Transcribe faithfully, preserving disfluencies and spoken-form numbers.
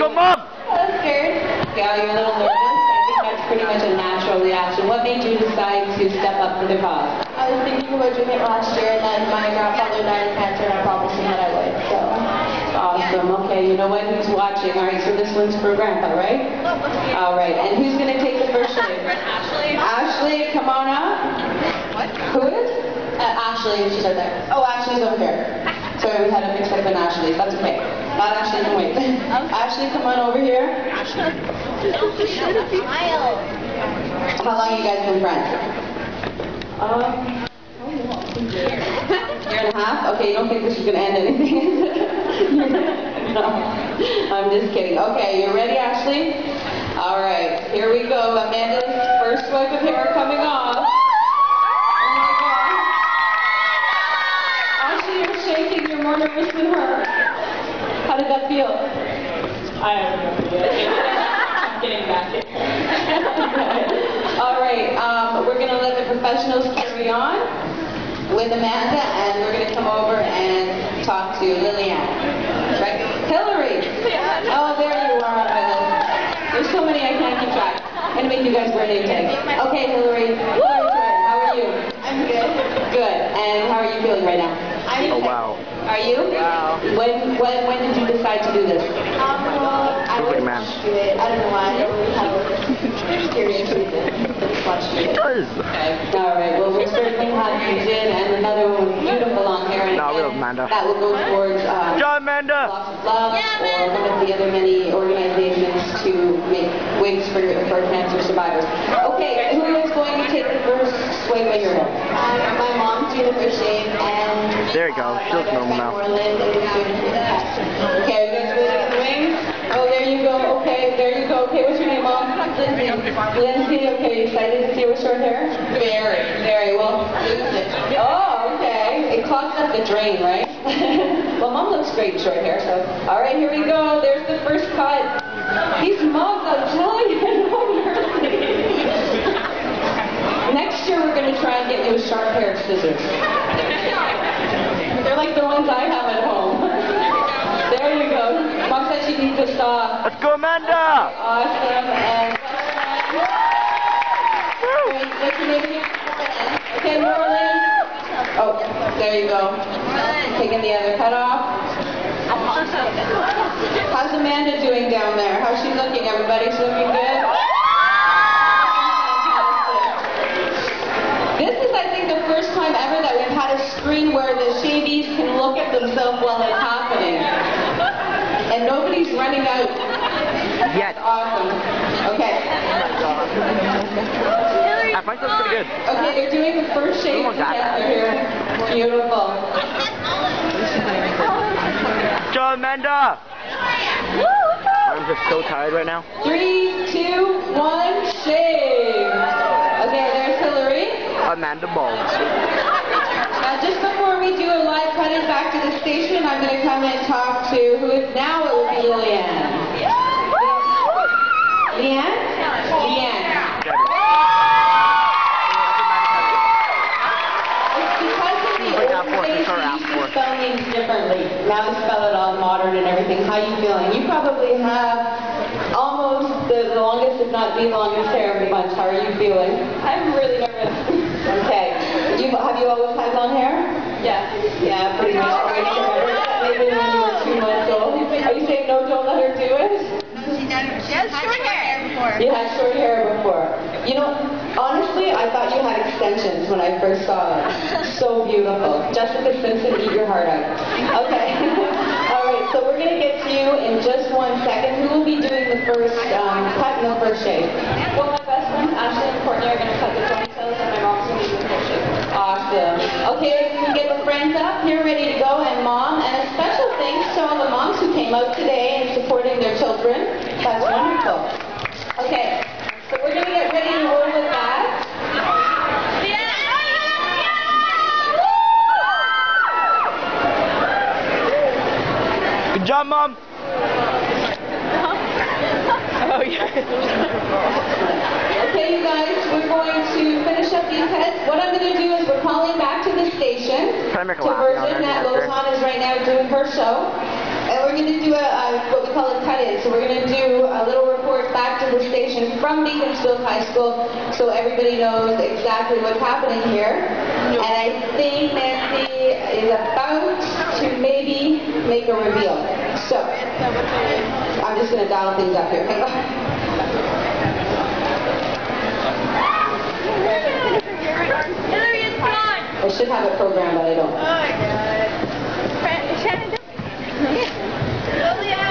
go, Mom! I was scared. Yeah, you're a little nervous. I think that's pretty much a natural reaction. What made you decide to step up for the cause? I was thinking about doing it last year, and then my grandfather died of cancer, and I promised him that I would, so. Awesome. Okay, you know what? Who's watching? All right, so this one's for Grandpa, right? All right, and who's going to take the first shave? Ashley. Ashley, come on up. What? Who is? Uh, Ashley, she's right there. Oh, Ashley's over here. Sorry, we had a mix-up in Ashley. That's okay. Not Ashley, can wait. Ashley, come on over here. Ashley. Smile. How long have you guys been friends? Um, Year and a half? Okay, you don't think this is going to end anything? No, I'm just kidding. Okay, you ready, Ashley? All right, here we go. Amanda's first swipe of hair coming off. Oh my God. Ashley, you're shaking. You're more nervous than her. How did that feel? I have no idea. I'm getting back in. All right, um, we're going to let the professionals carry on with Amanda, and we're going to come over and talk to Lillian. Right? Hillary! Oh, there you are on my list. There's so many I can't keep track. I'm going to make you guys wear name tags. Okay, Hillary. Hillary, how are you? I'm good. Good. And how are you feeling right now? I'm Oh, wow. Are you? Wow. When, when, when did you decide to do this? Um, well, I Look at always man. watch do it. I don't know why. I don't really have a serious reason. I just watch do It it. does. Okay. All right. Well, we're certainly happy you did, and another one with beautiful long hair. And No, we again, love Amanda. that will go towards uh, John Amanda! Lots of Love, or one of the other many organizations to make wigs for, for cancer survivors. Okay, who is going to take the first swing of your hair? Um, my mom's doing the first shave, and There you go. She looks normal now. Moreland is doing the second. Okay, are you guys ready to swing? Oh, there you go. Okay, there you go. Okay, what's your name, Mom? Lindsay. Lindsay, okay, you excited to see her with short hair? Very, very. Well, oh, okay. It clogs up the drain, right? Well, Mom looks great in short hair, so. All right, here we go. There's the first cut. These moms, I'm telling you, no mercy. Next year, we're going to try and get you a sharp pair of scissors. They're like the ones I have at home. There you go. Mom said she needs a saw. Let's go, Amanda! Awesome. And what's your name again? Okay, Moreland. Oh, there you go. Taking the other cut off. How's Amanda doing down there? How's she looking? Everybody's looking good? This is, I think, the first time ever that we've had a screen where the shavees can look at themselves while it's happening. And nobody's running out. Yet. Awesome. Okay. I find that's pretty good. Okay, they're doing the first shave Oh, God. together here. Beautiful. John Amanda! I'm just so tired right now. Three, two, one, shave. Okay, there's Hillary. Amanda Balls. Now, just before we do a live cutting back to the station, I'm going to come and talk to who is now it will be Leanne. Leanne? Leanne. It's because of the old days we used to spell names differently. Now we spell it all modern and everything. How are you feeling? You probably have almost the longest, if not the longest hair of the bunch. How are you feeling? I'm really nervous. Okay. You, have you always had long hair? Yeah. Yeah, pretty much. Maybe when you were two months old. Are you saying no, don't let her do it? She has short hair before. You had short hair before. You know, honestly, I thought you had extensions when I first saw them. So beautiful. Jessica Simpson, eat your heart out. Okay. All right, so we're going to get to you in just one second. Who will be doing the first um, cut and the first shave? Well, my best friends, Ashley and Courtney, are going to cut the ponytails, and my mom's going to do the full shave. Awesome. Okay, we can get the friends up here ready to go, and Mom. And a special thanks to all the moms who came out today and supporting their children. That's wonderful. Okay, so we're going to get ready to roll with that. Good job, Mom! Oh, yeah. Okay, you guys, we're going to finish up these heads. What I'm going to do is we're calling back to the station. Can I make a to laugh Virgin. now, That after? Lozon is right now doing her show. And we're going to do a, a what we call a cut-in. So we're going to do a little report back to the station from Beaconsfield High School so everybody knows exactly what's happening here. And I think Nancy is about to maybe make a reveal. So, I'm just going to dial things up here. Hang on. Hillary, it's on. I should have it programmed, but I don't. Oh my god. Shannon,